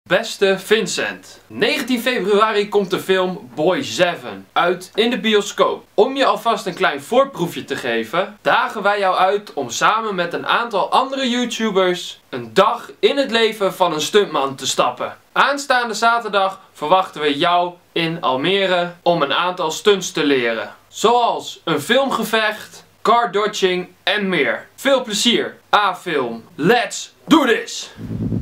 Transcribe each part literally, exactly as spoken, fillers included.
Beste Vincent, negentien februari komt de film Boy zeven uit in de bioscoop. Om je alvast een klein voorproefje te geven, dagen wij jou uit om samen met een aantal andere YouTubers een dag in het leven van een stuntman te stappen. Aanstaande zaterdag verwachten we jou in Almere om een aantal stunts te leren. Zoals een filmgevecht, car dodging en meer. Veel plezier, A-film. Let's do this!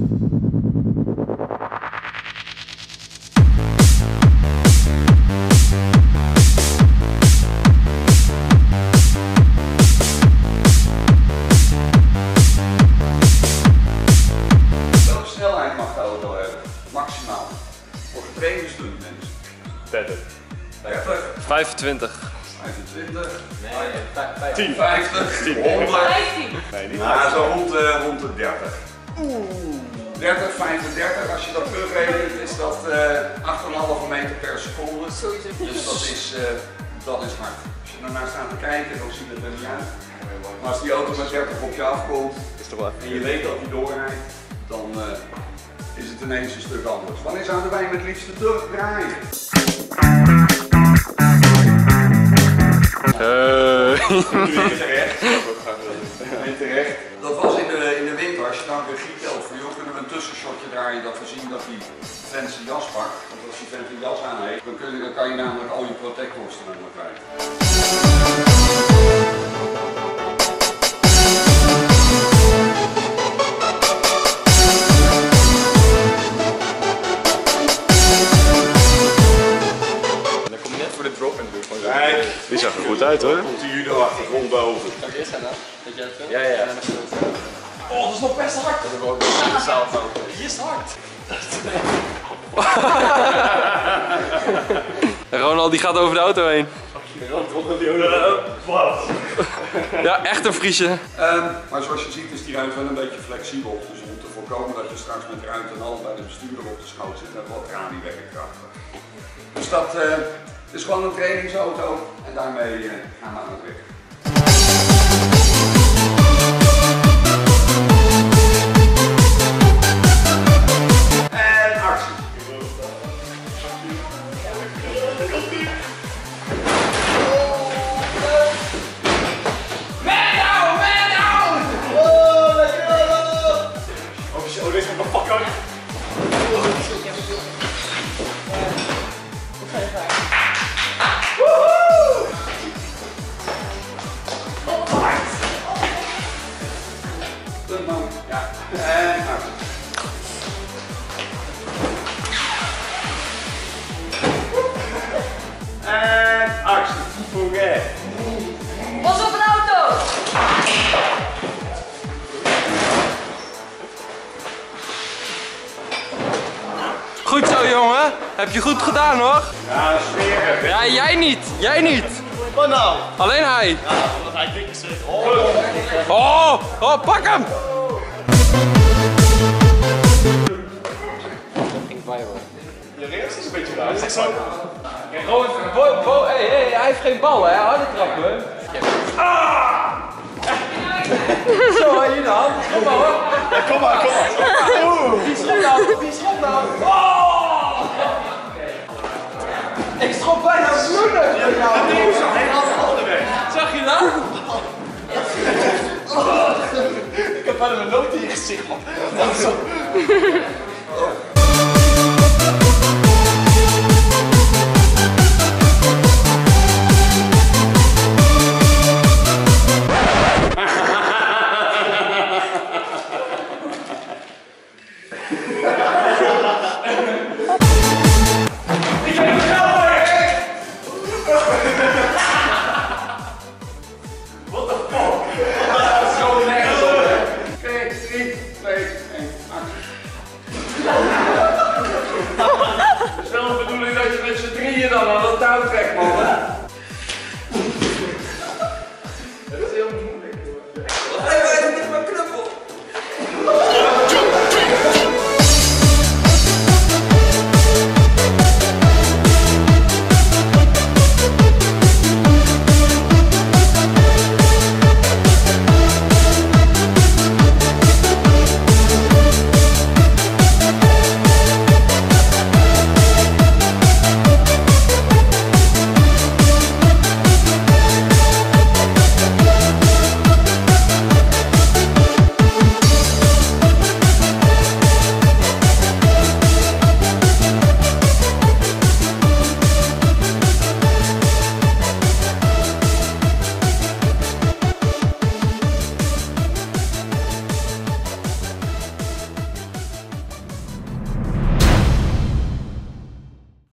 Welke snelheid mag de auto hebben? Maximaal. Voor getrainde stuntmensen. dertig. dertig. vijfentwintig. vijfentwintig. Nee, tien. vijftig. honderd. Nee, niet Nou, zo rond de, rond de dertig. Oeh. dertig, vijfendertig. Als je dat terugrekent is dat uh, acht komma vijf meter per seconde. Dus dat is, uh, dat is hard. Als je ernaar staat te kijken, dan ziet het er niet uit. Maar als die auto met dertig op je afkomt is toch wel en je weet dat hij doorrijdt, dan uh, is het ineens een stuk anders. Wanneer zouden wij met liefst terugdraaien? niet terecht. En terecht. Dat was in de, in de winter, als je dan regie telt voor jou, kunnen we een tussenshotje draaien dat we zien dat die vent zijn jas pakt. Want als die vent een jas aan heeft, dan, kun je, dan kan je namelijk al je protectors er nog kwijt. Dan kom je net voor de drop en doe gewoon zo. Kijk, Die zag er goed uit hoor. komt die judo achtergrond boven. Kan ik eerst gaan dan? Dat jij het filmt? Ja, ja. Oh, dat is nog best hard! Dat heb ik ook in de zaal ook. Die is hard! Ronald die gaat over de auto heen. Wat? Ja, echt een Friese. Um, maar zoals je ziet is die ruit wel een beetje flexibel. Dus om te voorkomen dat je straks met ruit en al bij de bestuurder op de schoot zit, dan wordt Rani werkkrachtig. Dus dat uh, is gewoon een trainingsauto en daarmee uh, gaan we aan het werk. En actie. Oh, dit is een pakken. Stuntman, ja. En actie. En actie. Oké. Pas op een auto! Goed zo jongen, heb je goed gedaan hoor. Ja, smerig. Ja, jij niet, jij niet. Wat nou? Alleen hij. Ja, omdat hij dik is. Oh. Oh, oh, pak hem. Je reactie is een beetje raar. Is dit zo? Oh, bo, bo, hey, hey, hij heeft geen bal hè, harde trappen. Ah! Zo, hier dan. Kom maar hoor. Ja, kom maar, kom maar. Oeh. Die schot nou, die schot nou. Oh! Ik schop bijna bloeden. Hij haalt de handen weg. Zag je dat? Ik heb bijna mijn noot in je gezicht, man. Dat is zo.